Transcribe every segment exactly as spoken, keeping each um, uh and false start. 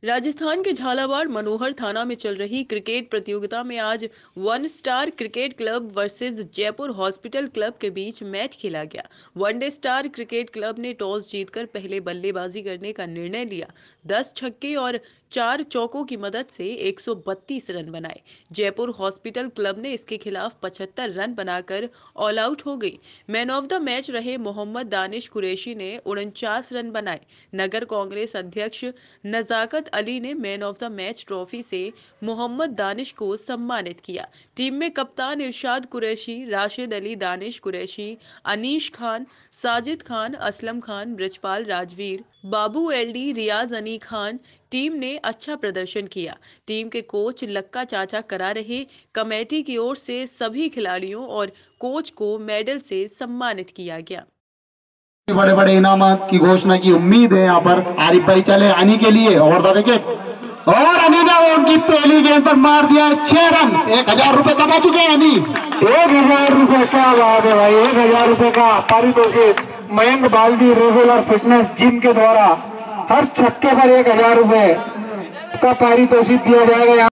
राजस्थान के झालावाड़ मनोहर थाना में चल रही क्रिकेट प्रतियोगिता में आज one star cricket club versus Jaipur hospital club के बीच मैच खेला गया। वनडे स्टार क्रिकेट क्लब ने टॉस जीतकर पहले बल्लेबाजी करने का निर्णय लिया। दस छक्के और चार चौकों की मदद से एक सौ बत्तीस रन बनाए। जयपुर हॉस्पिटल क्लब ने इसके खिलाफ पचहत्तर रन बनाकर ऑल आउट हो गई। मैन ऑफ द मैच रहे मोहम्मद दानिश कुरैशी ने उनचास रन बनाए। नगर कांग्रेस अध्यक्ष नजाकत अली ने man of the match trophy से मोहम्मद दानिश को सम्मानित किया। टीम में कप्तान इरशाद कुरैशी, राशिद अली, दानिश कुरैशी, अनीश खान, साजिद खान, असलम खान, ब्रिजपाल राजवीर, बाबू एलडी, रियाज अनी खान टीम ने अच्छा प्रदर्शन किया। टीम के कोच लक्का चाचा करा रहे। कमेटी की ओर से सभी खिलाड़ियों और कोच को मेडल से सम्मानित किया गया। बड़े बड़े इनामात की घोषणा की उम्मीद है यहाँ पर। आरिफ भाई चले अनी के लिए और द विकेट, और अनी ने उनकी पहली गेंद पर मार दिया छह रन। एक हजार रुपए कमा चुके हैं अनी। एक हजार रुपए क्या बात है भाई, एक हजार रुपए का पारितोषिक Mayank Baldi regular fitness gym के द्वारा हर छक्के पर एक हजार रुपए का पारितोषिक दिया जाएगा।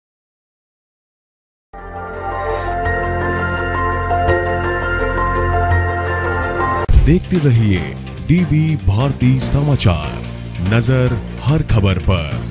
देखते रहिए डीबी भारती समाचार, नजर हर खबर पर।